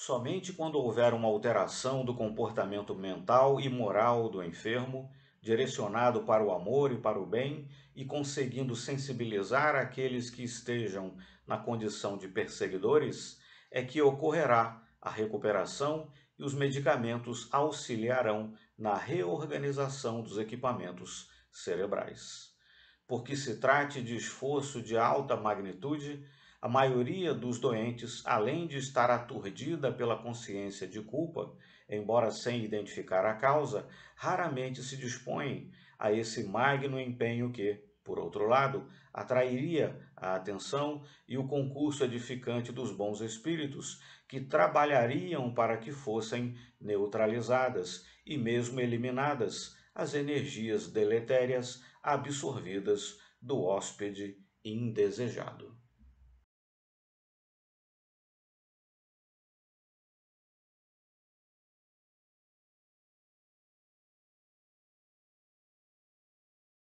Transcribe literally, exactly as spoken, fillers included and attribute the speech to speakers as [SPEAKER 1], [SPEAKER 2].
[SPEAKER 1] Somente quando houver uma alteração do comportamento mental e moral do enfermo, direcionado para o amor e para o bem, e conseguindo sensibilizar aqueles que estejam na condição de perseguidores, é que ocorrerá a recuperação e os medicamentos auxiliarão na reorganização dos equipamentos cerebrais. Porque se trate de esforço de alta magnitude, a maioria dos doentes, além de estar aturdida pela consciência de culpa, embora sem identificar a causa, raramente se dispõem a esse magno empenho que, por outro lado, atrairia a atenção e o concurso edificante dos bons espíritos, que trabalhariam para que fossem neutralizadas e mesmo eliminadas as energias deletérias absorvidas do hóspede indesejado.